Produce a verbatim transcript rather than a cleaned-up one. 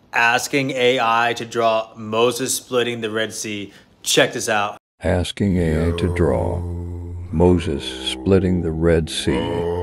Asking A I to draw Moses splitting the Red Sea. Check this out. Asking A I to draw Moses splitting the Red Sea.